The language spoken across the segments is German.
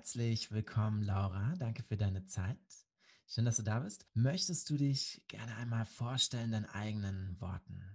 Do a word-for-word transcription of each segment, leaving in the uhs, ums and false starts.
Herzlich willkommen, Laura. Danke für deine Zeit. Schön, dass du da bist. Möchtest du dich gerne einmal vorstellen in deinen eigenen Worten?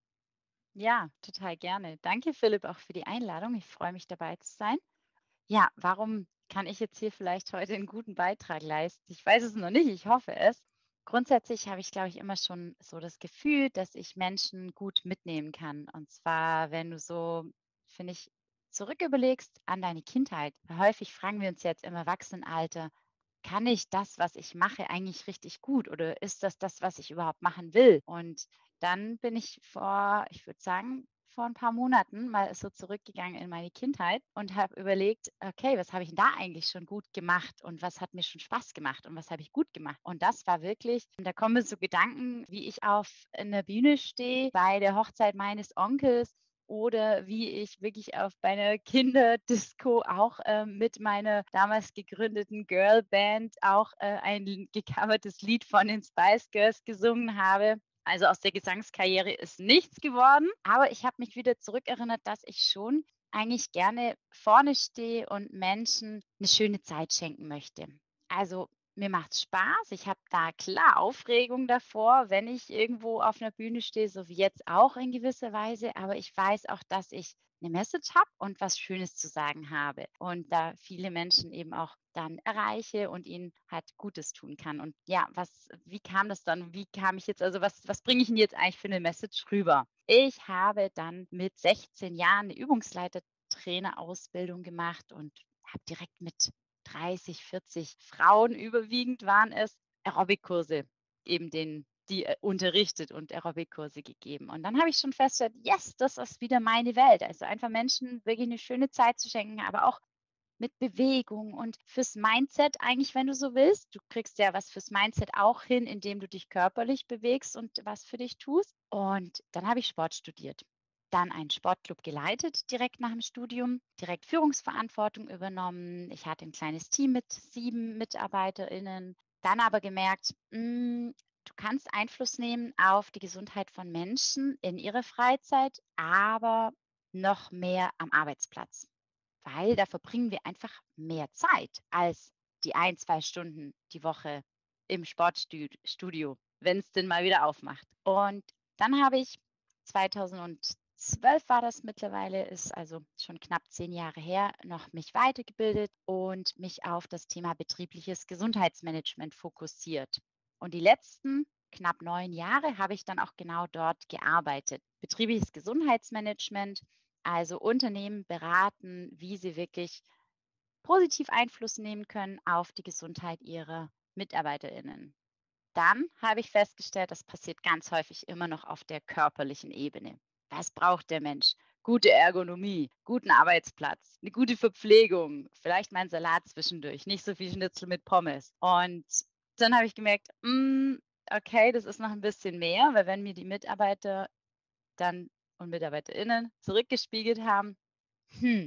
Ja, total gerne. Danke, Philipp, auch für die Einladung. Ich freue mich, dabei zu sein. Ja, warum kann ich jetzt hier vielleicht heute einen guten Beitrag leisten? Ich weiß es noch nicht, ich hoffe es. Grundsätzlich habe ich, glaube ich, immer schon so das Gefühl, dass ich Menschen gut mitnehmen kann. Und zwar, wenn du so, finde ich, zurück überlegst an deine Kindheit. Häufig fragen wir uns jetzt im Erwachsenenalter, kann ich das, was ich mache, eigentlich richtig gut oder ist das das, was ich überhaupt machen will? Und dann bin ich vor, ich würde sagen, vor ein paar Monaten mal so zurückgegangen in meine Kindheit und habe überlegt, okay, was habe ich denn da eigentlich schon gut gemacht und was hat mir schon Spaß gemacht und was habe ich gut gemacht? Und das war wirklich, da kommen mir so Gedanken, wie ich auf einer Bühne stehe bei der Hochzeit meines Onkels oder wie ich wirklich auf bei 'ner Kinderdisco auch, ähm, mit meiner damals gegründeten Girlband auch, äh, ein l gecovertes Lied von den Spice Girls gesungen habe. Also, aus der Gesangskarriere ist nichts geworden, aber ich habe mich wieder zurückerinnert, dass ich schon eigentlich gerne vorne stehe und Menschen 'ne schöne Zeit schenken möchte. Also, mir macht's Spaß. Ich habe da klar Aufregung davor, wenn ich irgendwo auf 'ner Bühne stehe, so wie jetzt auch in gewisser Weise, aber ich weiß auch, dass ich 'ne Message habe und was Schönes zu sagen habe und da viele Menschen eben auch dann erreiche und ihnen halt Gutes tun kann. Und ja, was wie kam das dann? Wie kam ich jetzt also, was was bringe ich 'n jetzt eigentlich für 'ne Message rüber? Ich habe dann mit sechzehn Jahren 'ne Übungsleiter-Trainer-Ausbildung gemacht und habe direkt mit dreißig, vierzig Frauen überwiegend waren es, Aerobic-Kurse eben den die, äh, unterrichtet und Aerobic-Kurse gegeben. Und dann habe ich schon festgestellt: „Yes, das ist wieder meine Welt.“ Also, einfach Menschen wirklich 'ne schöne Zeit zu schenken, aber auch mit Bewegung und fürs Mindset eigentlich, wenn du so willst. Du kriegst ja was fürs Mindset auch hin, indem du dich körperlich bewegst und was für dich tust. Und dann habe ich Sport studiert, dann einen Sportclub geleitet direkt nach dem Studium, direkt Führungsverantwortung übernommen. Ich hatte 'n kleines Team mit sieben MitarbeiterInnen, dann aber gemerkt, hm, du kannst Einfluss nehmen auf die Gesundheit von Menschen in ihrer Freizeit, aber noch mehr am Arbeitsplatz, weil da verbringen wir einfach mehr Zeit als die ein, zwei Stunden die Woche im Sportstud Studio, wenn's denn mal wieder aufmacht. Und dann habe ich zweitausendzwölf war das mittlerweile, ist also schon knapp zehn Jahre her, noch mich weitergebildet und mich auf das Thema betriebliches Gesundheitsmanagement fokussiert. Und die letzten knapp neun Jahre habe ich dann auch genau dort gearbeitet. Betriebliches Gesundheitsmanagement, also Unternehmen beraten, wie sie wirklich positiv Einfluss nehmen können auf die Gesundheit ihrer MitarbeiterInnen. Dann habe ich festgestellt, das passiert ganz häufig immer noch auf der körperlichen Ebene. Was braucht der Mensch? Gute Ergonomie, guten Arbeitsplatz, 'ne gute Verpflegung, vielleicht mal 'n Salat zwischendurch, nicht so viel Schnitzel mit Pommes. Und dann habe ich gemerkt, hm, okay, das ist noch 'n bisschen mehr, weil wenn mir die Mitarbeiter dann und MitarbeiterInnen zurückgespiegelt haben: „Hm,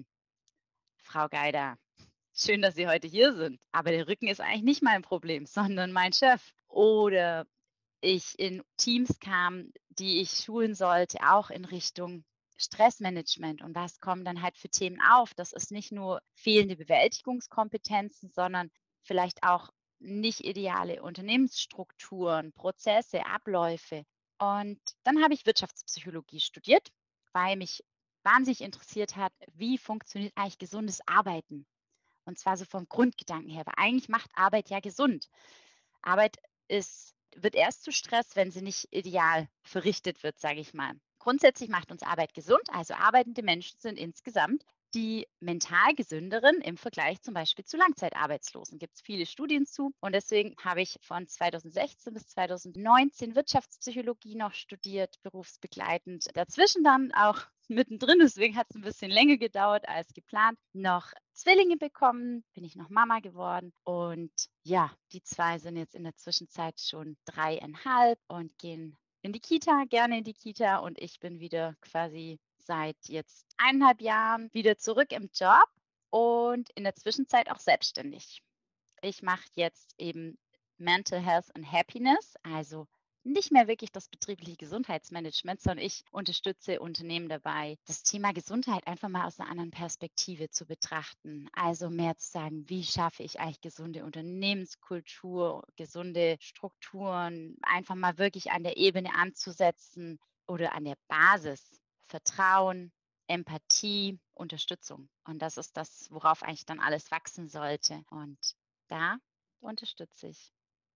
Frau Geider, schön, dass Sie heute hier sind, aber der Rücken ist eigentlich nicht mein Problem, sondern mein Chef.“ Oder ich in Teams kam, die ich schulen sollte, auch in Richtung Stressmanagement und was kommen dann halt für Themen auf? Das ist nicht nur fehlende Bewältigungskompetenzen, sondern vielleicht auch nicht ideale Unternehmensstrukturen, Prozesse, Abläufe. Und dann habe ich Wirtschaftspsychologie studiert, weil mich wahnsinnig interessiert hat, wie funktioniert eigentlich gesundes Arbeiten? Und zwar so vom Grundgedanken her, weil eigentlich macht Arbeit ja gesund. Arbeit ist wird erst zu Stress, wenn sie nicht ideal verrichtet wird, sage ich mal. Grundsätzlich macht uns Arbeit gesund, also arbeitende Menschen sind insgesamt die mental gesünderen im Vergleich zum Beispiel zu Langzeitarbeitslosen. Gibt's viele Studien zu und deswegen habe ich von zweitausendsechzehn bis zweitausendneunzehn Wirtschaftspsychologie noch studiert, berufsbegleitend. Dazwischen dann auch mittendrin, deswegen hat's 'n bisschen länger gedauert als geplant, noch Zwillinge bekommen, bin ich noch Mama geworden und ja, die zwei sind jetzt in der Zwischenzeit schon dreieinhalb und gehen in die Kita gerne in die Kita und ich bin wieder quasi seit jetzt eineinhalb Jahren wieder zurück im Job und in der Zwischenzeit auch selbstständig. Ich mache jetzt eben Mental Health and Happiness, also nicht mehr wirklich das betriebliche Gesundheitsmanagement, sondern ich unterstütze Unternehmen dabei, das Thema Gesundheit einfach mal aus einer anderen Perspektive zu betrachten. Also mehr zu sagen, wie schaffe ich eigentlich gesunde Unternehmenskultur, gesunde Strukturen, einfach mal wirklich an der Ebene anzusetzen oder an der Basis. Vertrauen, Empathie, Unterstützung. Und das ist das, worauf eigentlich dann alles wachsen sollte. Und da unterstütze ich.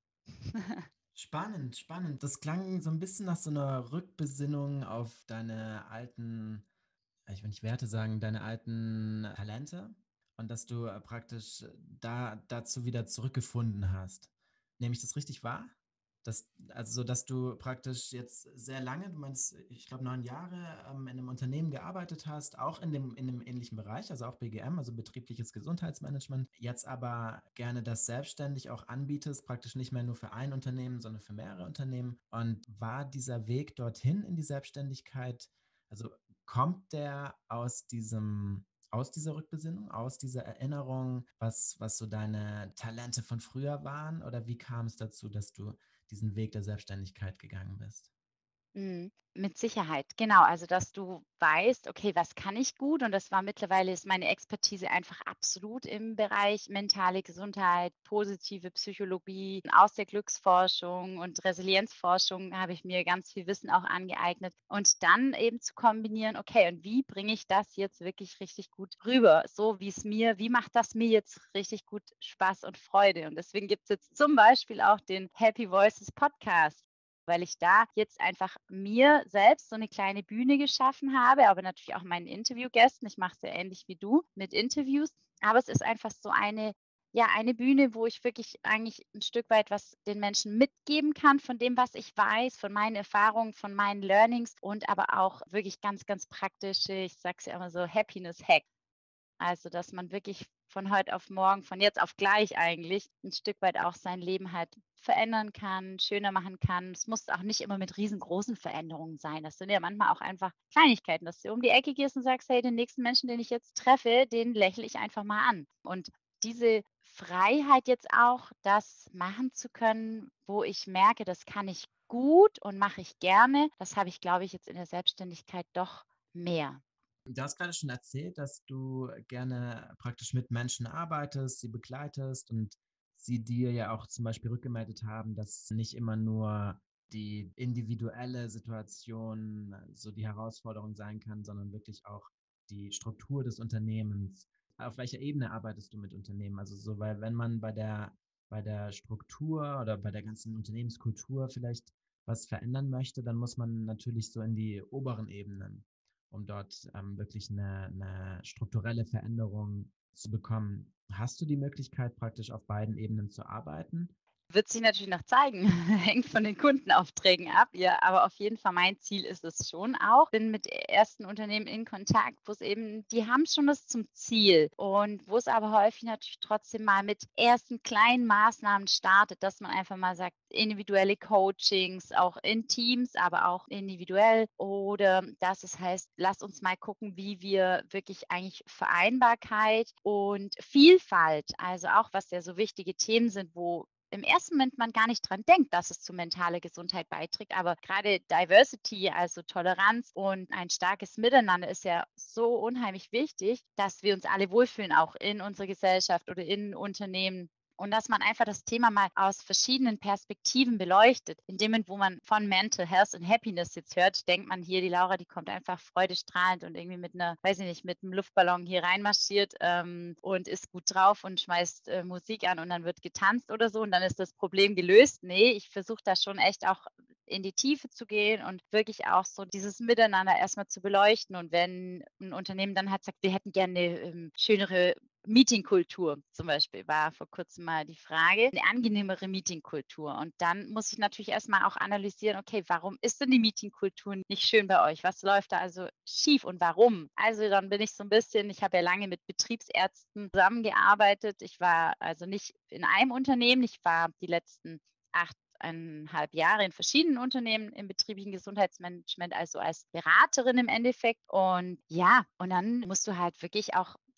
Spannend, spannend. Das klang so ein bisschen nach so einer Rückbesinnung auf deine alten, ich will nicht Werte sagen, deine alten Talente und dass du, äh, praktisch da dazu wieder zurückgefunden hast. Nehme ich das richtig wahr? Dass also so, dass du praktisch jetzt sehr lange, du meinst, ich glaube neun Jahre, ähm, in einem Unternehmen gearbeitet hast, auch in dem in 'nem ähnlichen Bereich, also auch B G M, also betriebliches Gesundheitsmanagement, jetzt aber gerne das selbstständig auch anbietest, praktisch nicht mehr nur für ein Unternehmen, sondern für mehrere Unternehmen. Und war dieser Weg dorthin in die Selbstständigkeit, also kommt der aus diesem aus dieser Rückbesinnung, aus dieser Erinnerung, was was so deine Talente von früher waren? Oder wie kam es dazu, dass du diesen Weg der Selbstständigkeit gegangen bist? Mhm. Mit Sicherheit, genau. Also, dass du weißt: „Okay, was kann ich gut?“ Und das war mittlerweile ist meine Expertise einfach absolut im Bereich mentale Gesundheit, positive Psychologie. Aus der Glücksforschung und Resilienzforschung habe ich mir ganz viel Wissen auch angeeignet. Und dann eben zu kombinieren: „Okay, und wie bringe ich das jetzt wirklich richtig gut rüber, so wie es mir wie macht das mir jetzt richtig gut Spaß und Freude?“ Und deswegen gibt es jetzt zum Beispiel auch den Happy Voices Podcast, weil ich da jetzt einfach mir selbst so eine kleine Bühne geschaffen habe, aber natürlich auch meinen Interviewgästen. Ich mache es ja ähnlich wie du mit Interviews, aber es ist einfach so eine ja, eine Bühne, wo ich wirklich eigentlich ein Stück weit was den Menschen mitgeben kann von dem, was ich weiß, von meinen Erfahrungen, von meinen Learnings und aber auch wirklich ganz, ganz praktische, ich sage es ja immer so, Happiness Hack. Also, dass man wirklich von heute auf morgen, von jetzt auf gleich eigentlich ein Stück weit auch sein Leben halt verändern kann, schöner machen kann. Es muss auch nicht immer mit riesengroßen Veränderungen sein. Das sind ja manchmal auch einfach Kleinigkeiten, dass du um die Ecke gehst und sagst: „Hey, den nächsten Menschen, den ich jetzt treffe, den lächle ich einfach mal an.“ Und diese Freiheit jetzt auch, das machen zu können, wo ich merke, das kann ich gut und mache ich gerne, das habe ich, glaube ich, jetzt in der Selbstständigkeit doch mehr. Du hast gerade schon erzählt, dass du gerne praktisch mit Menschen arbeitest, sie begleitest und sie dir ja auch zum Beispiel rückgemeldet haben, dass nicht immer nur die individuelle Situation so die Herausforderung sein kann, sondern wirklich auch die Struktur des Unternehmens. Auf welcher Ebene arbeitest du mit Unternehmen? Also so, weil wenn man bei der, bei der Struktur oder bei der ganzen Unternehmenskultur vielleicht was verändern möchte, dann muss man natürlich so in die oberen Ebenen, um dort, ähm, wirklich eine 'ne strukturelle Veränderung zu bekommen. Hast du die Möglichkeit, praktisch auf beiden Ebenen zu arbeiten? Wird sich natürlich noch zeigen, hängt von den Kundenaufträgen ab. Ja, aber auf jeden Fall mein Ziel ist es schon auch. Bin mit ersten Unternehmen in Kontakt, wo es eben die haben schon das zum Ziel und wo es aber häufig natürlich trotzdem mal mit ersten kleinen Maßnahmen startet, dass man einfach mal sagt, individuelle Coachings, auch in Teams, aber auch individuell oder dass es heißt, lass uns mal gucken, wie wir wirklich eigentlich Vereinbarkeit und Vielfalt, also auch was ja so wichtige Themen sind, wo im ersten Moment man gar nicht dran denkt, dass es zu mentaler Gesundheit beiträgt. Aber gerade Diversity, also Toleranz und ein starkes Miteinander ist ja so unheimlich wichtig, dass wir uns alle wohlfühlen, auch in unserer Gesellschaft oder in Unternehmen. Und dass man einfach das Thema mal aus verschiedenen Perspektiven beleuchtet. In dem Moment, wo man von Mental Health und Happiness jetzt hört, denkt man hier, die Laura, die kommt einfach freudestrahlend und irgendwie mit einer, weiß ich nicht, mit einem Luftballon hier reinmarschiert ähm, und ist gut drauf und schmeißt äh, Musik an und dann wird getanzt oder so und dann ist das Problem gelöst. Nee, ich versuche da schon echt auch in die Tiefe zu gehen und wirklich auch so dieses Miteinander erstmal zu beleuchten. Und wenn ein Unternehmen dann hat sagt, wir hätten gerne eine ähm, schönere Meetingkultur zum Beispiel, war vor kurzem mal die Frage, eine angenehmere Meetingkultur. Und dann muss ich natürlich erstmal auch analysieren, okay, warum ist denn die Meetingkultur nicht schön bei euch? Was läuft da also schief und warum? Also dann bin ich so ein bisschen ich habe ja lange mit Betriebsärzten zusammengearbeitet. Ich war also nicht in einem Unternehmen, ich war die letzten acht eineinhalb Jahre in verschiedenen Unternehmen im betrieblichen Gesundheitsmanagement, also als Beraterin im Endeffekt. Und ja, und dann musst du halt wirklich auch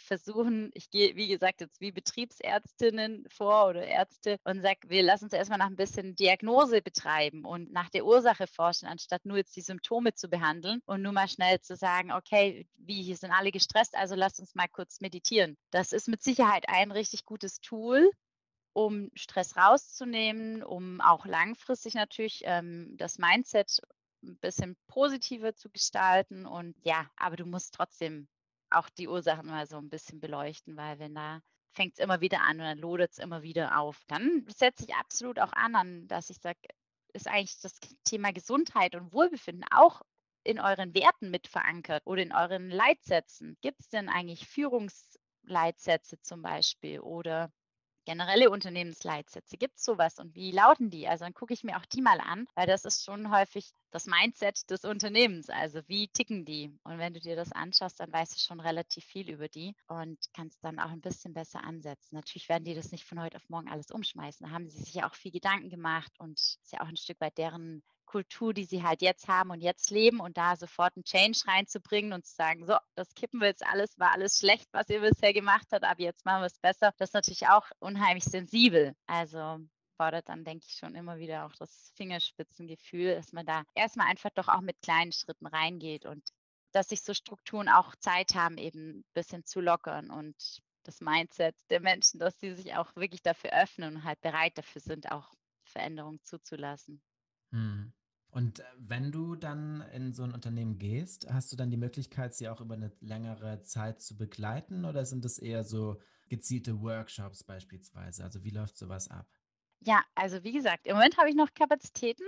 versuchen, ich gehe, wie gesagt, jetzt wie Betriebsärztinnen vor oder Ärzte und sage, wir lassen uns erstmal nach ein bisschen Diagnose betreiben und nach der Ursache forschen, anstatt nur jetzt die Symptome zu behandeln und nur mal schnell zu sagen, okay, wie, hier sind alle gestresst, also lasst uns mal kurz meditieren. Das ist mit Sicherheit ein richtig gutes Tool, um Stress rauszunehmen, um auch langfristig natürlich, ähm, das Mindset 'n bisschen positiver zu gestalten und ja, aber du musst trotzdem auch die Ursachen mal so 'n bisschen beleuchten, weil wenn da fängt's immer wieder an und dann lodert's immer wieder auf. Dann setze ich absolut auch an an, dass ich sage, ist eigentlich das Thema Gesundheit und Wohlbefinden auch in euren Werten mit verankert oder in euren Leitsätzen? Gibt's denn eigentlich Führungsleitsätze zum Beispiel oder generelle Unternehmensleitsätze? Gibt's so was und wie lauten die? Also, dann gucke ich mir auch die mal an, weil das ist schon häufig das Mindset des Unternehmens. Also, wie ticken die? Und wenn du dir das anschaust, dann weißt du schon relativ viel über die und kannst dann auch ein bisschen besser ansetzen. Natürlich werden die das nicht von heute auf morgen alles umschmeißen. Da haben sie sich ja auch viel Gedanken gemacht und ist ja auch ein Stück weit deren Kultur, die sie halt jetzt haben und jetzt leben und da sofort 'n Change reinzubringen und zu sagen: „So, das kippen wir jetzt alles, war alles schlecht, was ihr bisher gemacht habt, aber jetzt machen wir's besser.“ Das ist natürlich auch unheimlich sensibel. Also, fordert dann, denke ich, schon immer wieder auch das Fingerspitzengefühl, dass man da erst mal einfach doch auch mit kleinen Schritten reingeht und dass sich so Strukturen auch Zeit haben, eben bisschen zu lockern und das Mindset der Menschen, dass sie sich auch wirklich dafür öffnen und halt bereit dafür sind, auch Veränderung zuzulassen. Mhm. Und, äh, wenn du dann in so ein Unternehmen gehst, hast du dann die Möglichkeit, sie auch über eine längere Zeit zu begleiten oder sind es eher so gezielte Workshops beispielsweise? Also, wie läuft sowas ab? Ja, also wie gesagt, im Moment habe ich noch Kapazitäten,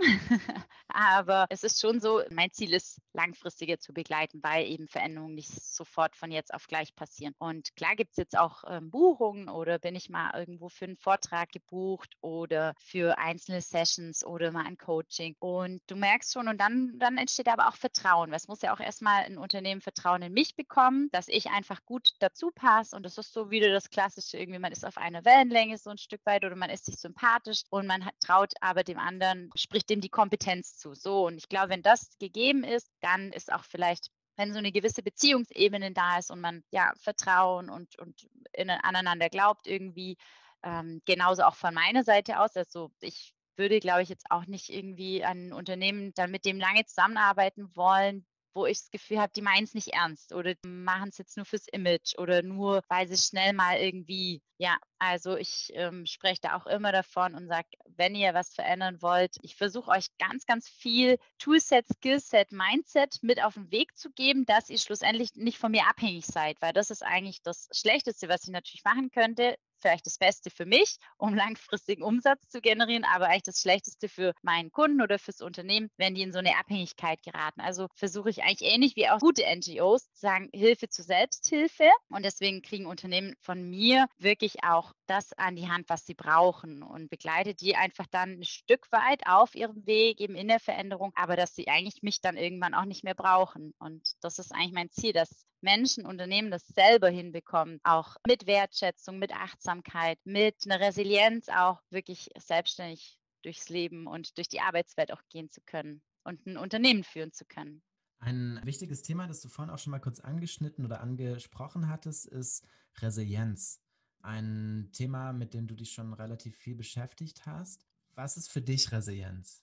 aber es ist schon so, mein Ziel ist, langfristiger zu begleiten, weil eben Veränderungen nicht sofort von jetzt auf gleich passieren. Und klar gibt es jetzt auch ähm, Buchungen oder bin ich mal irgendwo für einen Vortrag gebucht oder für einzelne Sessions oder mal ein Coaching. Und du merkst schon, und dann, dann entsteht aber auch Vertrauen. Weil es muss ja auch erstmal ein Unternehmen Vertrauen in mich bekommen, dass ich einfach gut dazu passe. Und das ist so wieder das Klassische, irgendwie man ist auf einer Wellenlänge so ein Stück weit oder man ist sich sympathisch und man hat, traut aber dem anderen, spricht dem die Kompetenz zu. So, und ich glaube, wenn das gegeben ist, dann ist auch vielleicht, wenn so eine gewisse Beziehungsebene da ist und man ja Vertrauen und, und in, aneinander glaubt irgendwie, ähm, genauso auch von meiner Seite aus. Also ich würde, glaube ich, jetzt auch nicht irgendwie an ein Unternehmen dann mit dem lange zusammenarbeiten wollen, wo ich das Gefühl habe, die meinen es nicht ernst oder machen es jetzt nur fürs Image oder nur, weil sie schnell mal irgendwie, ja, also ich ähm, spreche da auch immer davon und sage, wenn ihr was verändern wollt, ich versuche euch ganz, ganz viel Toolset, Skillset, Mindset mit auf den Weg zu geben, dass ihr schlussendlich nicht von mir abhängig seid, weil das ist eigentlich das Schlechteste, was ich natürlich machen könnte. Vielleicht das Beste für mich, um langfristigen Umsatz zu generieren, aber eigentlich das Schlechteste für meinen Kunden oder fürs Unternehmen, wenn die in so eine Abhängigkeit geraten. Also versuche ich eigentlich ähnlich wie auch gute N G Os zu sagen, Hilfe zur Selbsthilfe. Und deswegen kriegen Unternehmen von mir wirklich auch das an die Hand, was sie brauchen und begleite die einfach dann ein Stück weit auf ihrem Weg, eben in der Veränderung, aber dass sie eigentlich mich dann irgendwann auch nicht mehr brauchen. Und das ist eigentlich mein Ziel, dass Menschen, Unternehmen das selber hinbekommen, auch mit Wertschätzung, mit Achtsamkeit, mit einer Resilienz auch wirklich selbstständig durchs Leben und durch die Arbeitswelt auch gehen zu können und ein Unternehmen führen zu können. Ein wichtiges Thema, das du vorhin auch schon mal kurz angeschnitten oder angesprochen hattest, ist Resilienz. Ein Thema, mit dem du dich schon relativ viel beschäftigt hast. Was ist für dich Resilienz?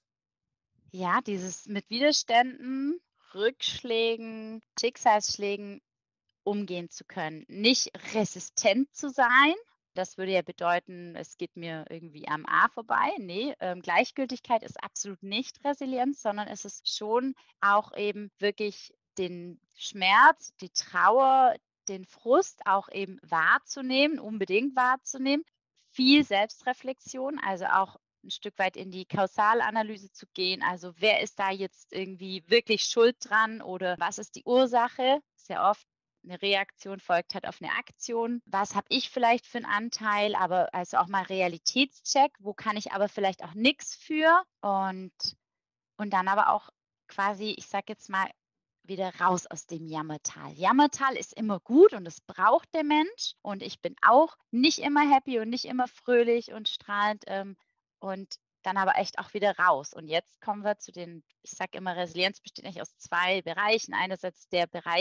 Ja, dieses mit Widerständen, Rückschlägen, Schicksalsschlägen umgehen zu können. Nicht resistent zu sein. Das würde ja bedeuten, es geht mir irgendwie am A vorbei. Ne, ähm, Gleichgültigkeit ist absolut nicht Resilienz, sondern es ist schon auch eben wirklich den Schmerz, die Trauer, den Frust auch eben wahrzunehmen, unbedingt wahrzunehmen. Viel Selbstreflexion, also auch ein Stück weit in die Kausalanalyse zu gehen. Also, wer ist da jetzt irgendwie wirklich schuld dran oder was ist die Ursache? Sehr oft eine Reaktion folgt halt auf eine Aktion. Was habe ich vielleicht für einen Anteil? Aber also auch mal Realitätscheck, wo kann ich aber vielleicht auch nichts für? Und und dann aber auch quasi, ich sage jetzt mal, wieder raus aus dem Jammertal. Jammertal ist immer gut und das braucht der Mensch und ich bin auch nicht immer happy und nicht immer fröhlich und strahlend, ähm, und dann aber echt auch wieder raus. Und jetzt kommen wir zu den, ich sage immer, Resilienz besteht eigentlich aus zwei Bereichen. Einerseits der Bereich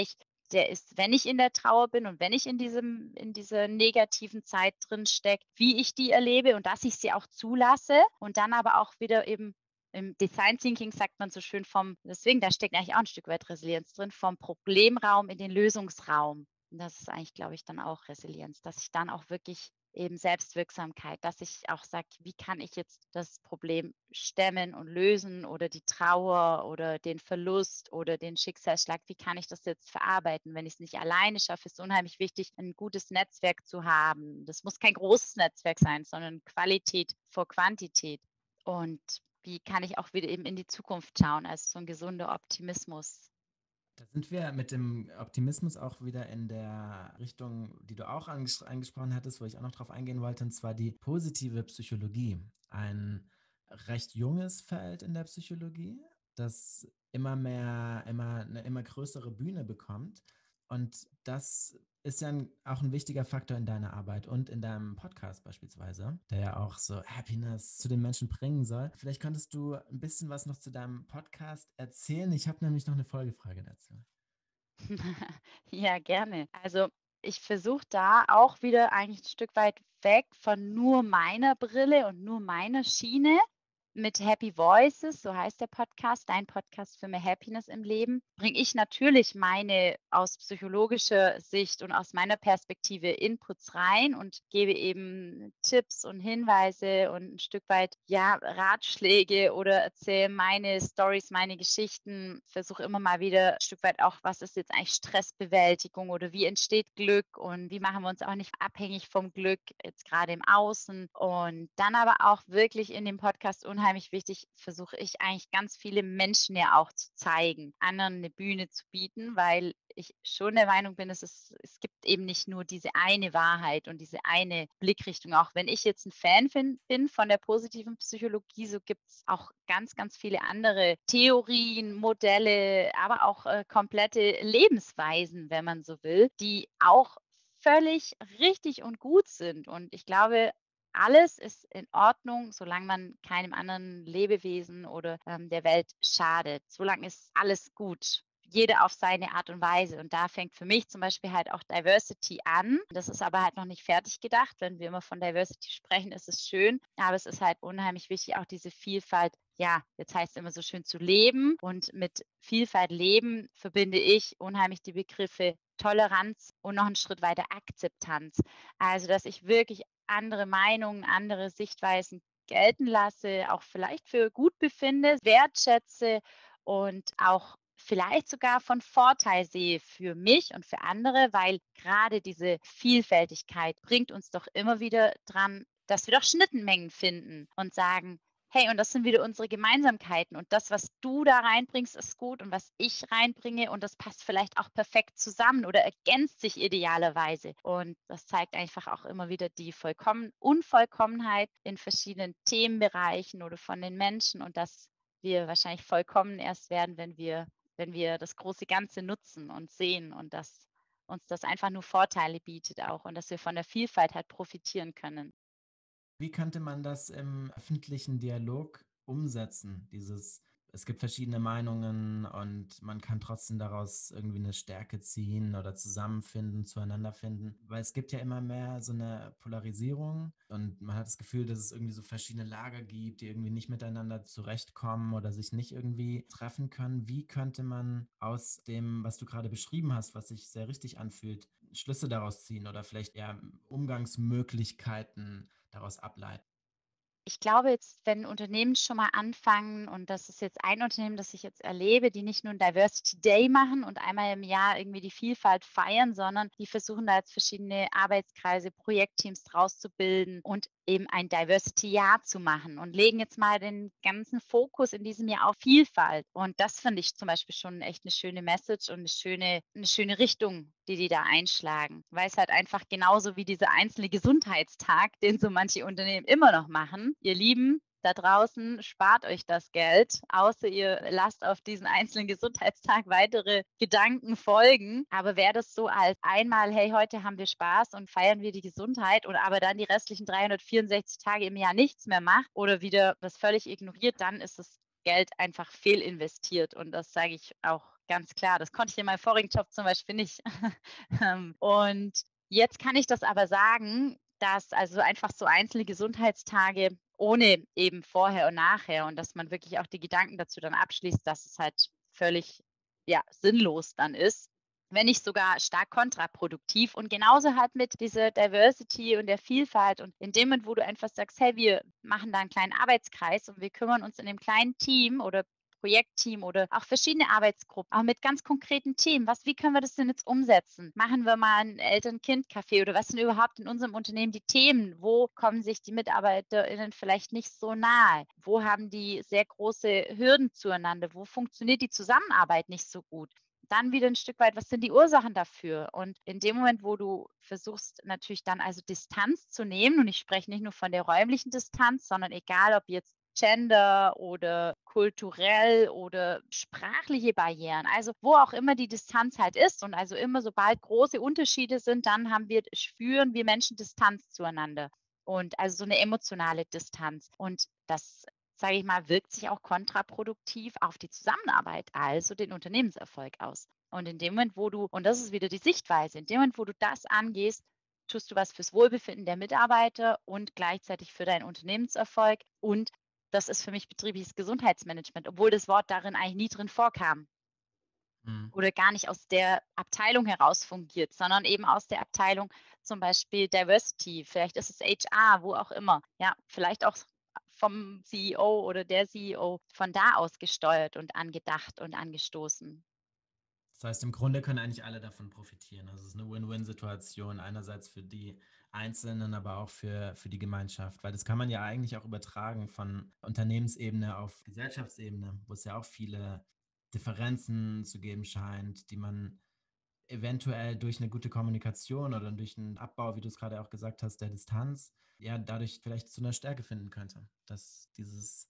der ist, wenn ich in der Trauer bin und wenn ich in diesem in dieser negativen Zeit drin stecke, wie ich die erlebe und dass ich sie auch zulasse und dann aber auch wieder eben im Design Thinking sagt man so schön vom deswegen, da steckt eigentlich auch ein Stück weit Resilienz drin, vom Problemraum in den Lösungsraum. Und das ist eigentlich, glaube ich, dann auch Resilienz, dass ich dann auch wirklich eben Selbstwirksamkeit, dass ich auch sage: „Wie kann ich jetzt das Problem stemmen und lösen oder die Trauer oder den Verlust oder den Schicksalsschlag, wie kann ich das jetzt verarbeiten, wenn ich es nicht alleine schaffe?“ Ist unheimlich wichtig, ein gutes Netzwerk zu haben. Das muss kein großes Netzwerk sein, sondern Qualität vor Quantität. Und wie kann ich auch wieder eben in die Zukunft schauen, also so ein gesunder Optimismus. Da sind wir mit dem Optimismus auch wieder in der Richtung, die du auch anges angesprochen hattest, wo ich auch noch drauf eingehen wollte, und zwar die positive Psychologie. Ein recht junges Feld in der Psychologie, das immer mehr, immer eine immer größere Bühne bekommt. Und das ist ja 'n auch ein wichtiger Faktor in deiner Arbeit und in deinem Podcast beispielsweise, der ja auch so Happiness zu den Menschen bringen soll. Vielleicht könntest du ein bisschen was noch zu deinem Podcast erzählen? Ich habe nämlich noch eine Folgefrage dazu. Ja, gerne. Also, ich versuche da auch wieder eigentlich ein Stück weit weg von nur meiner Brille und nur meiner Schiene mit Happy Voices, so heißt der Podcast, dein Podcast für mehr Happiness im Leben, bringe ich natürlich meine aus psychologischer Sicht und aus meiner Perspektive Inputs rein und gebe eben Tipps und Hinweise und ein Stück weit, ja, Ratschläge oder erzähle meine Stories, meine Geschichten, versuche immer mal wieder ein Stück weit auch, was ist jetzt eigentlich Stressbewältigung oder wie entsteht Glück und wie machen wir uns auch nicht abhängig vom Glück, jetzt gerade im Außen. Und dann aber auch wirklich in dem Podcast unheimlich wichtig, versuche ich eigentlich ganz viele Menschen ja auch zu zeigen, anderen eine Bühne zu bieten, weil ich schon der Meinung bin, es ist es gibt eben nicht nur diese eine Wahrheit und diese eine Blickrichtung. Auch wenn ich jetzt ein Fan fin bin von der positiven Psychologie, so gibt es auch ganz, ganz viele andere Theorien, Modelle, aber auch, äh, komplette Lebensweisen, wenn man so will, die auch völlig richtig und gut sind. Und ich glaube, alles ist in Ordnung, solange man keinem anderen Lebewesen oder, ähm, der Welt schadet. Solange ist alles gut. Jeder auf seine Art und Weise. Und da fängt für mich zum Beispiel halt auch Diversity an. Das ist aber halt noch nicht fertig gedacht. Wenn wir immer von Diversity sprechen, ist es schön. Aber es ist halt unheimlich wichtig, auch diese Vielfalt, ja, jetzt heißt es immer so schön zu leben. Und mit Vielfalt leben verbinde ich unheimlich die Begriffe Toleranz und noch einen Schritt weiter Akzeptanz. Also, dass ich wirklich andere Meinungen, andere Sichtweisen gelten lasse, auch vielleicht für gut befinde, wertschätze und auch vielleicht sogar von Vorteil sehe für mich und für andere, weil gerade diese Vielfältigkeit bringt uns doch immer wieder dran, dass wir doch Schnittmengen finden und sagen: „Hey, und das sind wieder unsere Gemeinsamkeiten und das, was du da reinbringst, ist gut und was ich reinbringe und das passt vielleicht auch perfekt zusammen oder ergänzt sich idealerweise.“ Und das zeigt einfach auch immer wieder die Vollkommen Unvollkommenheit in verschiedenen Themenbereichen oder von den Menschen und dass wir wahrscheinlich vollkommen erst werden, wenn wir wenn wir das große Ganze nutzen und sehen und dass uns das einfach nur Vorteile bietet auch und dass wir von der Vielfalt halt profitieren können. Wie könnte man das im öffentlichen Dialog umsetzen? Dieses, es gibt verschiedene Meinungen und man kann trotzdem daraus irgendwie eine Stärke ziehen oder zusammenfinden, zueinander finden. Weil es gibt ja immer mehr so eine Polarisierung und man hat das Gefühl, dass es irgendwie so verschiedene Lager gibt, die irgendwie nicht miteinander zurechtkommen oder sich nicht irgendwie treffen können. Wie könnte man aus dem, was du gerade beschrieben hast, was sich sehr richtig anfühlt, Schlüsse daraus ziehen oder vielleicht ja Umgangsmöglichkeiten daraus ableiten? Ich glaube jetzt, wenn Unternehmen schon mal anfangen und das ist jetzt ein Unternehmen, das ich jetzt erlebe, die nicht nur 'n Diversity Day machen und einmal im Jahr irgendwie die Vielfalt feiern, sondern die versuchen da jetzt verschiedene Arbeitskreise, Projektteams draus zu bilden und eben ein Diversity-Jahr zu machen und legen jetzt mal den ganzen Fokus in diesem Jahr auf Vielfalt. Und das finde ich zum Beispiel schon echt eine schöne Message und eine schöne 'ne schöne Richtung, die die da einschlagen. Weil es halt einfach genauso wie dieser einzelne Gesundheitstag, den so manche Unternehmen immer noch machen. Ihr Lieben da draußen, spart euch das Geld, außer ihr lasst auf diesen einzelnen Gesundheitstag weitere Gedanken folgen. Aber wäre das so als einmal: „Hey, heute haben wir Spaß und feiern wir die Gesundheit“ und aber dann die restlichen dreihundertvierundsechzig Tage im Jahr nichts mehr macht oder wieder das völlig ignoriert, dann ist das Geld einfach fehlinvestiert und das sage ich auch ganz klar. Das konnte ich in meinem vorigen Job zum Beispiel nicht. Ähm, und jetzt kann ich das aber sagen, dass also einfach so einzelne Gesundheitstage ohne eben vorher und nachher und dass man wirklich auch die Gedanken dazu dann abschließt, dass es halt völlig, ja, sinnlos dann ist, wenn nicht sogar stark kontraproduktiv. Und genauso halt mit dieser Diversity und der Vielfalt und in dem Moment, wo du einfach sagst: „Hey, wir machen da einen kleinen Arbeitskreis und wir kümmern uns in dem kleinen Team oder Projektteam oder auch verschiedene Arbeitsgruppen, auch mit ganz konkreten Themen. Was wie können wir das denn jetzt umsetzen? Machen wir mal ein Eltern-Kind-Café oder was sind überhaupt in unserem Unternehmen die Themen? Wo kommen sich die MitarbeiterInnen vielleicht nicht so nahe? Wo haben die sehr große Hürden zueinander? Wo funktioniert die Zusammenarbeit nicht so gut? Dann wieder ein Stück weit, was sind die Ursachen dafür? Und in dem Moment, wo du versuchst, natürlich dann also Distanz zu nehmen und ich spreche nicht nur von der räumlichen Distanz, sondern egal, ob jetzt Gender oder kulturell oder sprachliche Barrieren, also wo auch immer die Distanz halt ist und also immer sobald große Unterschiede sind, dann haben wir spüren wir Menschen Distanz zueinander und also so eine emotionale Distanz. Und das, sage ich mal, wirkt sich auch kontraproduktiv auf die Zusammenarbeit, also den Unternehmenserfolg aus. Und in dem Moment, wo du und das ist wieder die Sichtweise, in dem Moment, wo du das angehst, tust du was fürs Wohlbefinden der Mitarbeiter und gleichzeitig für deinen Unternehmenserfolg. Und das ist für mich betriebliches Gesundheitsmanagement, obwohl das Wort darin eigentlich nie drin vorkam Mhm. oder gar nicht aus der Abteilung heraus fungiert, sondern eben aus der Abteilung zum Beispiel Diversity, vielleicht ist es H R, wo auch immer. Ja, vielleicht auch vom C E O oder der C E O von da aus gesteuert und angedacht und angestoßen. Das heißt, im Grunde können eigentlich alle davon profitieren. Also es ist eine Win-Win-Situation, einerseits für die Einzelnen, aber auch für, für die Gemeinschaft. Weil das kann man ja eigentlich auch übertragen von Unternehmensebene auf Gesellschaftsebene, wo es ja auch viele Differenzen zu geben scheint, die man eventuell durch eine gute Kommunikation oder durch einen Abbau, wie du es gerade auch gesagt hast, der Distanz, ja, dadurch vielleicht zu einer Stärke finden könnte. Dass dieses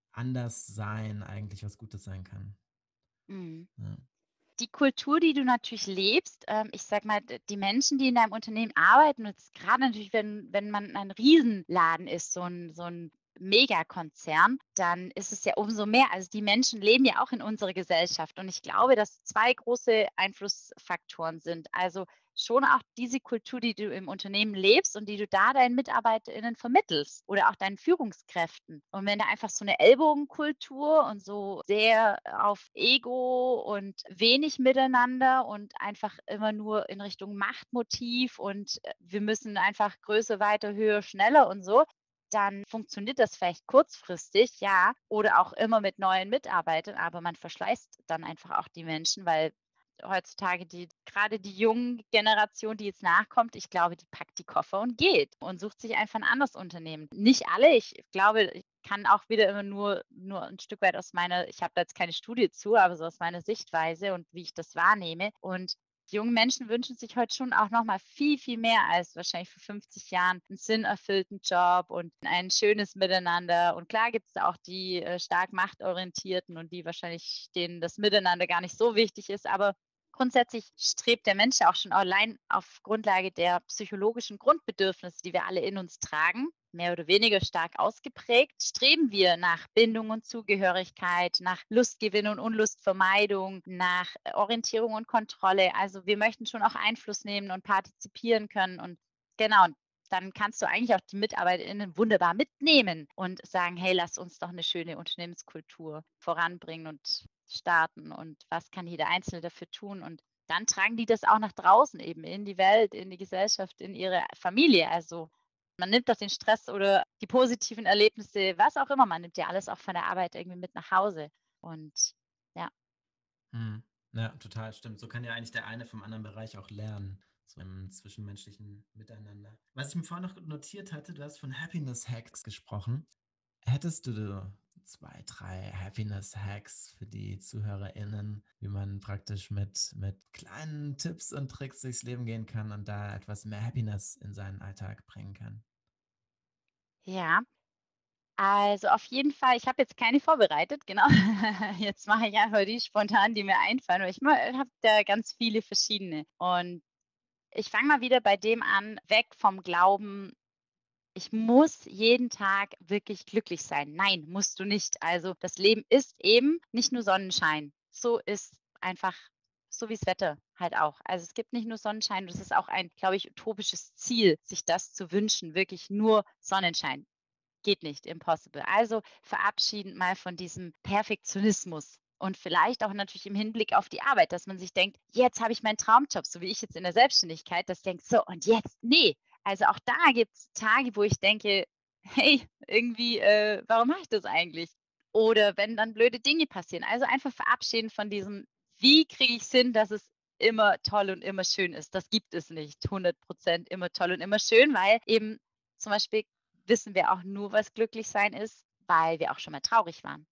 Anderssein eigentlich was Gutes sein kann. Mhm. Ja. Die Kultur, die du natürlich lebst, ähm, ich sage mal, d die Menschen, die in deinem Unternehmen arbeiten und jetzt grade natürlich, wenn wenn man ein Riesenladen ist, so 'n so 'n Megakonzern, dann ist es ja umso mehr. Also, die Menschen leben ja auch in unserer Gesellschaft und ich glaube, dass zwei große Einflussfaktoren sind. Also, schon auch diese Kultur, die du im Unternehmen lebst und die du da deinen MitarbeiterInnen vermittelst oder auch deinen Führungskräften. Und wenn da einfach so eine Ellbogenkultur und so sehr auf Ego und wenig miteinander und einfach immer nur in Richtung Machtmotiv und, äh, wir müssen einfach größer, weiter, höher, schneller und so, dann funktioniert das vielleicht kurzfristig, ja, oder auch immer mit neuen Mitarbeitern, aber man verschleißt dann einfach auch die Menschen, weil heutzutage die gerade die jungen Generation, die jetzt nachkommt, ich glaube, die packt die Koffer und geht und sucht sich einfach ein anderes Unternehmen. Nicht alle, ich glaube, ich kann auch wieder immer nur nur ein Stück weit aus meiner ich habe da jetzt keine Studie zu, aber so aus meiner Sichtweise und wie ich das wahrnehme. Und die jungen Menschen wünschen sich heute schon auch noch mal viel, viel mehr als wahrscheinlich vor fünfzig Jahren 'n sinnerfüllten Job und ein schönes Miteinander. Und klar gibt's da auch die, äh, stark machtorientierten und die wahrscheinlich denen das Miteinander gar nicht so wichtig ist, aber grundsätzlich strebt der Mensch ja auch schon allein auf Grundlage der psychologischen Grundbedürfnisse, die wir alle in uns tragen, mehr oder weniger stark ausgeprägt, streben wir nach Bindung und Zugehörigkeit, nach Lustgewinn und Unlustvermeidung, nach äh, Orientierung und Kontrolle. Also wir möchten schon auch Einfluss nehmen und partizipieren können. Und genau, und dann kannst du eigentlich auch die MitarbeiterInnen wunderbar mitnehmen und sagen, hey, lass uns doch eine schöne Unternehmenskultur voranbringen und starten und was kann jeder Einzelne dafür tun und dann tragen die das auch nach draußen eben in die Welt, in die Gesellschaft, in ihre Familie. Also, man nimmt doch den Stress oder die positiven Erlebnisse, was auch immer, man nimmt ja alles auch von der Arbeit irgendwie mit nach Hause und ja. Mhm. Ja, total, stimmt. So kann ja eigentlich der eine vom anderen Bereich auch lernen, so im zwischenmenschlichen Miteinander. Was ich mir vorhin noch notiert hatte, du hast von Happiness Hacks gesprochen. Hättest du zwei, drei Happiness Hacks für die ZuhörerInnen, wie man praktisch mit, mit kleinen Tipps und Tricks durchs Leben gehen kann und da etwas mehr Happiness in seinen Alltag bringen kann? Ja, also auf jeden Fall ich habe jetzt keine vorbereitet, genau. Jetzt mache ich einfach die spontan, die mir einfallen, weil ich habe da ganz viele verschiedene und ich fange mal wieder bei dem an, weg vom Glauben, ich muss jeden Tag wirklich glücklich sein. Nein, musst du nicht. Also, das Leben ist eben nicht nur Sonnenschein. So ist einfach so wie das Wetter halt auch. Also, es gibt nicht nur Sonnenschein, das ist auch ein, glaube ich, utopisches Ziel, sich das zu wünschen, wirklich nur Sonnenschein. Geht nicht, impossible. Also, verabschieden mal von diesem Perfektionismus und vielleicht auch natürlich im Hinblick auf die Arbeit, dass man sich denkt: „Jetzt habe ich meinen Traumjob“, so wie ich jetzt in der Selbstständigkeit, dass ich denke: „So und jetzt, nee.“ Also, auch da gibt's Tage, wo ich denke: „Hey, irgendwie, äh, warum mache ich das eigentlich?“ Oder wenn dann blöde Dinge passieren. Also, einfach verabschieden von diesem: „Wie kriege ich's hin, dass es immer toll und immer schön ist?“ Das gibt es nicht, hundert Prozent immer toll und immer schön, weil eben zum Beispiel wissen wir auch nur, was glücklich sein ist, weil wir auch schon mal traurig waren.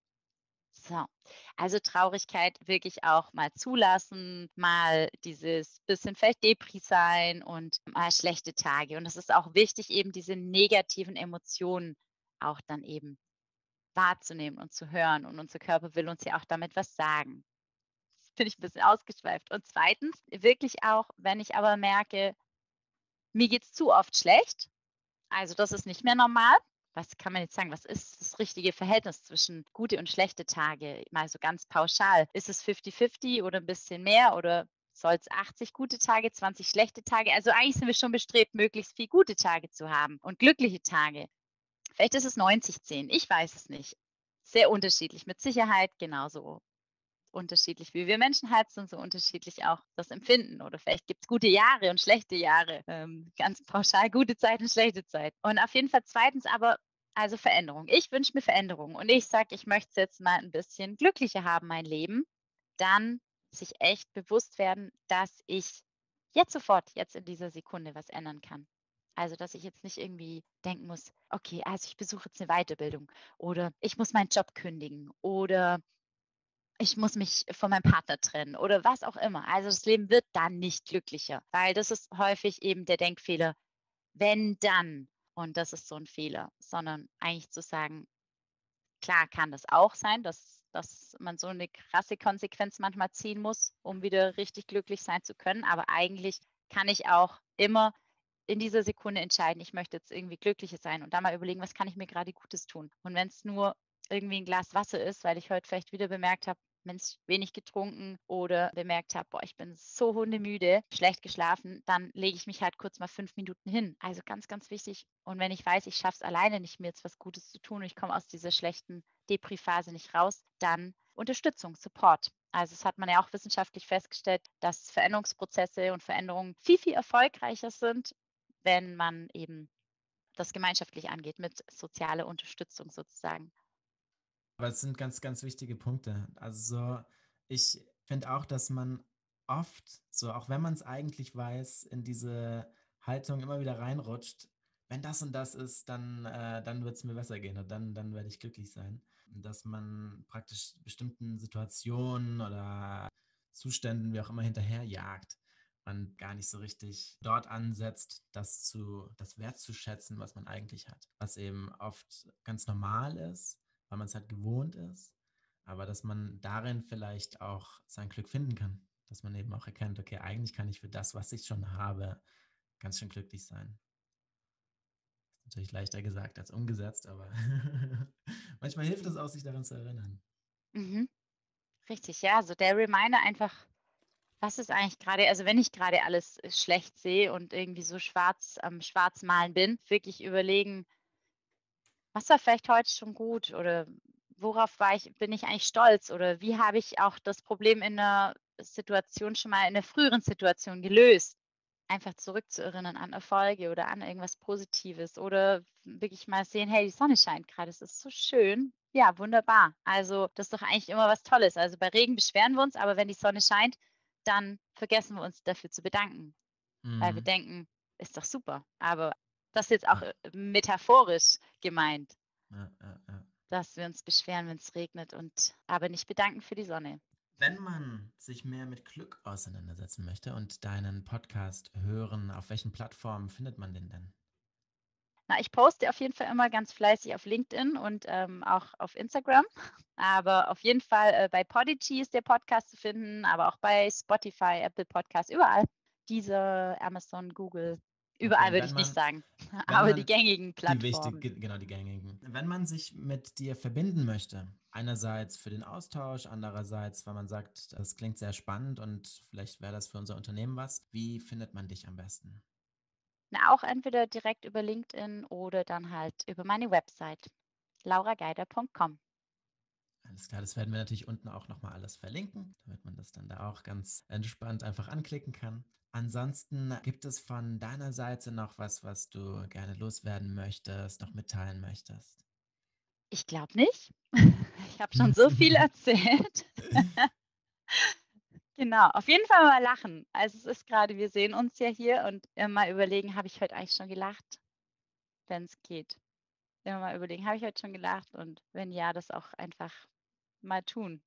So, also Traurigkeit wirklich auch mal zulassen, mal dieses bisschen vielleicht Depri sein und mal schlechte Tage. Und es ist auch wichtig, eben diese negativen Emotionen auch dann eben wahrzunehmen und zu hören. Und unser Körper will uns ja auch damit was sagen. Das finde ich ein bisschen ausgeschweift. Und zweitens, wirklich auch, wenn ich aber merke, mir geht's zu oft schlecht, also, das ist nicht mehr normal. Was kann man jetzt sagen, was ist das richtige Verhältnis zwischen gute und schlechte Tage? Mal so ganz pauschal. Ist es fifty fifty oder ein bisschen mehr oder soll es achtzig gute Tage, zwanzig schlechte Tage? Also, eigentlich sind wir schon bestrebt, möglichst viel gute Tage zu haben und glückliche Tage. Vielleicht ist es neunzig zehn, ich weiß es nicht. Sehr unterschiedlich, mit Sicherheit genauso unterschiedlich, wie wir Menschen halt sind, so unterschiedlich auch das Empfinden. Oder vielleicht gibt es gute Jahre und schlechte Jahre. Ähm, ganz pauschal gute Zeit und schlechte Zeit. Und auf jeden Fall zweitens aber, also Veränderung. Ich wünsche mir Veränderung und ich sage, ich möchte es jetzt mal ein bisschen glücklicher haben, mein Leben. Dann sich echt bewusst werden, dass ich jetzt sofort, jetzt in dieser Sekunde was ändern kann. Also, dass ich jetzt nicht irgendwie denken muss, okay, also ich besuche jetzt eine Weiterbildung oder ich muss meinen Job kündigen oder ich muss mich von meinem Partner trennen oder was auch immer. Also, das Leben wird dann nicht glücklicher, weil das ist häufig eben der Denkfehler: „Wenn, dann.“ Und das ist so 'n Fehler, sondern eigentlich zu sagen: „Klar kann das auch sein, dass dass man so 'ne krasse Konsequenz manchmal ziehen muss, um wieder richtig glücklich sein zu können, aber eigentlich kann ich auch immer in dieser Sekunde entscheiden, ich möchte jetzt irgendwie glücklicher sein und dann mal überlegen, was kann ich mir grade Gutes tun? Und wenn's nur irgendwie 'n Glas Wasser ist, weil ich heute vielleicht wieder bemerkt habe, Mensch, wenig getrunken oder bemerkt habe: „Boah, ich bin so hundemüde, schlecht geschlafen“, dann lege ich mich halt kurz mal fünf Minuten hin. Also, ganz, ganz wichtig. Und wenn ich weiß, ich schaffe es alleine nicht, mir jetzt was Gutes zu tun und ich komme aus dieser schlechten Depri-Phase nicht raus, dann Unterstützung, Support. Also, das hat man ja auch wissenschaftlich festgestellt, dass Veränderungsprozesse und Veränderungen viel, viel erfolgreicher sind, wenn man eben das gemeinschaftlich angeht mit sozialer Unterstützung sozusagen. Aber es sind ganz, ganz wichtige Punkte. Also, so, ich finde auch, dass man oft, so auch wenn man es eigentlich weiß, in diese Haltung immer wieder reinrutscht: „Wenn das und das ist, dann äh, dann wird es mir besser gehen und dann dann werde ich glücklich sein.“ Dass man praktisch bestimmten Situationen oder Zuständen, wie auch immer, hinterherjagt und gar nicht so richtig dort ansetzt, das zu das wertzuschätzen, was man eigentlich hat. Was eben oft ganz normal ist, weil man es halt gewohnt ist, aber dass man darin vielleicht auch sein Glück finden kann. Dass man eben auch erkennt: „Okay, eigentlich kann ich für das, was ich schon habe, ganz schön glücklich sein.“ Ist natürlich leichter gesagt als umgesetzt, aber manchmal hilft es Mhm. auch, sich daran zu erinnern. Mhm. Richtig, ja, so der Reminder einfach, was ist eigentlich gerade? Also, wenn ich gerade alles, äh, schlecht sehe und irgendwie so schwarz am Schwarzmalen bin, wirklich überlegen: „Was war vielleicht heute schon gut oder worauf war ich bin ich eigentlich stolz oder wie habe ich auch das Problem in 'ner Situation schon mal in 'ner früheren Situation gelöst?“ Einfach zurückzuerinnern an Erfolge oder an irgendwas Positives oder wirklich mal sehen: „Hey, die Sonne scheint grade, es ist so schön.“ Ja, wunderbar. Also, das ist doch eigentlich immer was Tolles. Also, bei Regen beschweren wir uns, aber wenn die Sonne scheint, dann vergessen wir uns dafür zu bedanken, weil wir Mhm. denken: „Ist doch super.“ Aber das ist jetzt auch, Ja, äh, metaphorisch gemeint, ja, ja, ja. dass wir uns beschweren, wenn's regnet und aber nicht bedanken für die Sonne. Wenn man sich mehr mit Glück auseinandersetzen möchte und deinen Podcast hören, auf welchen Plattformen findet man den denn? Na, ich poste auf jeden Fall immer ganz fleißig auf LinkedIn und, ähm, auch auf Instagram. Aber auf jeden Fall, äh, bei Podigy ist der Podcast zu finden, aber auch bei Spotify, Apple Podcasts, überall. Deezer, Amazon, Google, Überall Okay, würde wenn ich nicht man, sagen, wenn aber die man gängigen die wichtig, Plattformen. ge- genau die gängigen. Wenn man sich mit dir verbinden möchte, einerseits für den Austausch, andererseits, weil man sagt, das klingt sehr spannend und vielleicht wäre das für unser Unternehmen was, wie findet man dich am besten? Na, auch entweder direkt über LinkedIn oder dann halt über meine Website laurageider punkt com. Alles klar, das werden wir natürlich unten auch nochmal alles verlinken, damit man das dann da auch ganz entspannt einfach anklicken kann. Ansonsten gibt es von deiner Seite noch was, was du gerne loswerden möchtest, noch mitteilen möchtest? Ich glaube nicht. Ich habe schon so viel erzählt. Genau, auf jeden Fall mal lachen. Also, es ist gerade, wir sehen uns ja hier und immer überlegen: „Habe ich heute eigentlich schon gelacht?", wenn es geht. Immer mal überlegen: „Habe ich heute schon gelacht?" Und wenn ja, das auch einfach mal tun.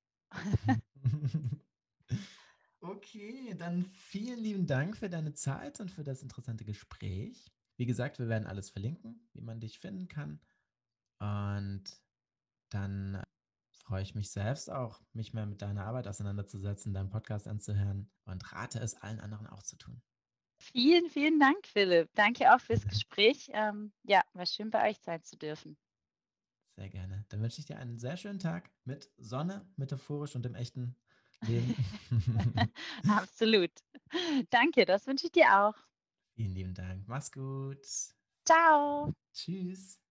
Okay, dann vielen lieben Dank für deine Zeit und für das interessante Gespräch. Wie gesagt, wir werden alles verlinken, wie man dich finden kann. Und dann freue ich mich selbst auch, mich mehr mit deiner Arbeit auseinanderzusetzen, deinen Podcast anzuhören und rate es allen anderen auch zu tun. Vielen, vielen Dank, Philipp. Danke auch fürs Gespräch. Ähm, ja, war schön, bei euch sein zu dürfen. Sehr gerne. Dann wünsche ich dir einen sehr schönen Tag mit Sonne, metaphorisch und im echten Leben. Absolut. Danke, das wünsche ich dir auch. Vielen lieben Dank. Mach's gut. Ciao. Tschüss.